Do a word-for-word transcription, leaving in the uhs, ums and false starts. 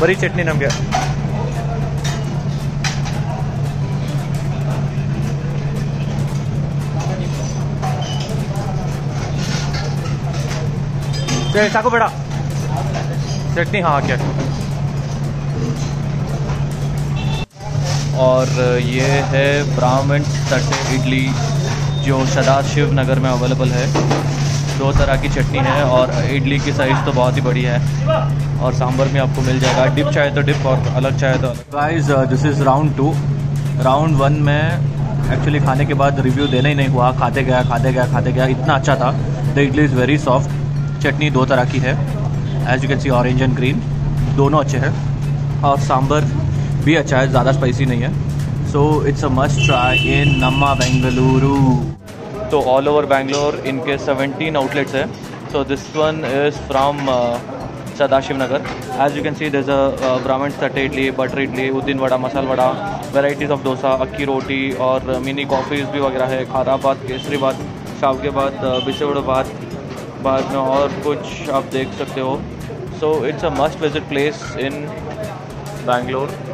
बरी चटनी नಮಗೆ साको बेटा चटनी हाँ क्या। और ये है ब्राह्मण तटे इडली जो सदाशिव नगर में अवेलेबल है। दो तरह की चटनी है और इडली की साइज़ तो बहुत ही बड़ी है और सांभर भी आपको मिल जाएगा। डिप चाहे तो डिप और अलग चाहे तो अलग। Guys this is round two. Round one में एक्चुअली खाने के बाद रिव्यू देना ही नहीं हुआ, खाते गया खाते गया खाते गया इतना अच्छा था। The idli is very soft. चटनी दो तरह की है, as you can see orange and green, दोनों अच्छे हैं। और सांभर भी अच्छा है, ज़्यादा स्पाइसी नहीं है। So it's a must try in Namma Bengaluru. तो ऑल ओवर बैंगलोर इनके सेवनटीन आउटलेट्स है। So this one is from Sadashiv Nagar. As you can see there is a Brahmin Thatte idli, butter idli, uddina vada, masala vada, varieties of dosa, akki roti और मिनी कॉफ़ीज़ भी वगैरह है। खारा बात, केसरी बात, शाव के बाद बिसेवड़ बात, बाद में और कुछ आप देख सकते हो। So it's a must visit place in Bangalore.